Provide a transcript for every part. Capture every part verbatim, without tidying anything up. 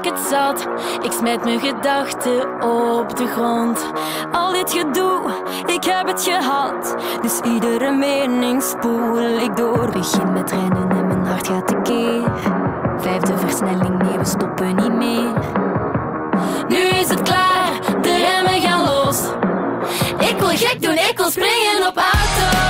het zat. Ik smijt mijn gedachten op de grond. Al dit gedoe, ik heb het gehad. Dus iedere mening spoel ik door. Begin met rennen en mijn hart gaat tekeer. Vijfde versnelling, nee we stoppen niet meer. Nu is het klaar, de remmen gaan los. Ik wil gek doen, ik wil springen op auto's.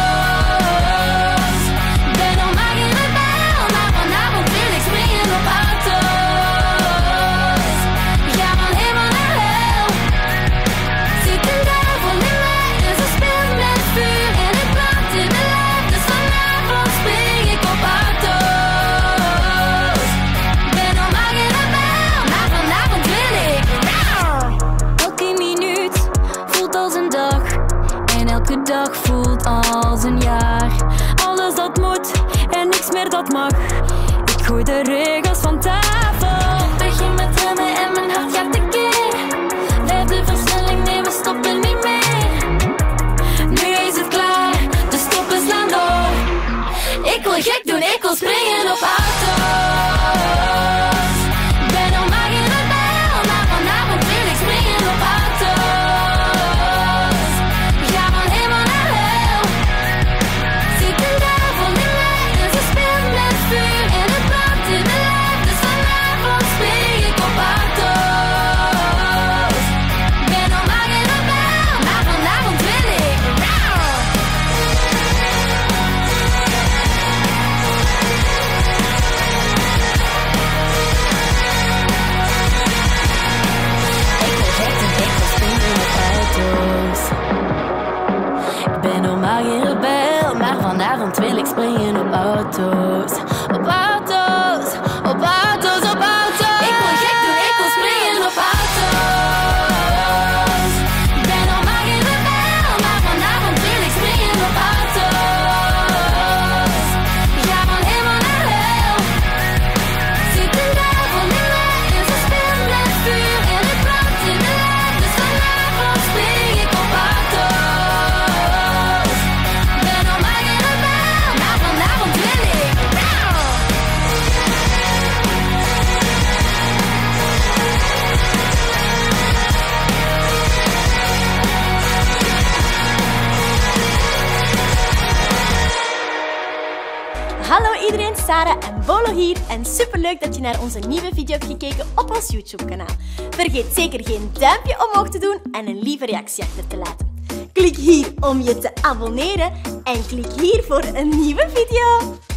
Ben al maar geen rebel, maar vanavond wil ik springen op auto's. Ga van hemel naar hel. Zit een duivel in mij en ze speelt met vuur. En het brandt in mijn lijf, dus vanavond spring ik op auto's. Ben al maar geen rebel, maar vanavond wil ik. Elke minuut voelt als een dag. En elke dag voelt als een jaar. Alles dat moet en niks meer dat mag. Ik gooi de regels van tafel. Ik begin met rennen en mijn hart gaat tekeer. Vijfde versnelling, nee we stoppen niet meer. Nu is het klaar, de stoppen slaan door. Ik wil gek doen, ik wil springen op auto's. Ben al maar geen rebel, maar vanavond wil ik springen op auto's. Ga van hemel naar hel. Zit een duivel in mij en ze speelt met vuur. En het brandt in mijn lijf, dus vanavond spring ik op auto's. Ben al maar geen rebel, maar vanavond wil ik. Ik wil gek doen, ik wil springen op auto's. Ik ben normaal geen rebel, maar vanavond wil ik springen op auto's. Op auto's, op auto's, op auto's. Ik wil gek doen, ik wil springen op auto's. Ik ben normaal geen rebel, maar vanavond wil ik springen op auto's. Ga van hemel naar hel. Zit een duivel in mij en ze speelt met vuur. En het brandt in mijn lijf, dus vanavond spring ik op auto's. Ben al maar geen rebel, maar vanavond wil ik. Hallo iedereen, Sarah en Bolo hier en superleuk dat je naar onze nieuwe video hebt gekeken op ons YouTube kanaal. Vergeet zeker geen duimpje omhoog te doen en een lieve reactie achter te laten. Klik hier om je te abonneren en klik hier voor een nieuwe video.